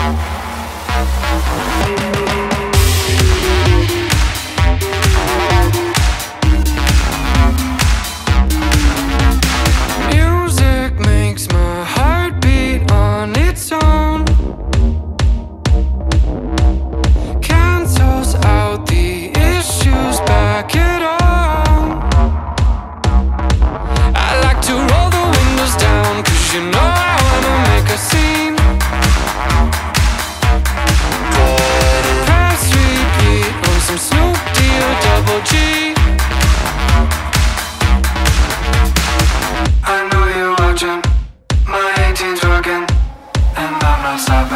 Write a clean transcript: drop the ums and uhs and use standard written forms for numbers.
Music makes my heart beat on its own, cancels out the issues back at home. I like to roll the windows down, 'cause you know I wanna make a scene. Press repeat on some Snoop D-O double G. I know you're watching, my 18's working, and I'm not stopping.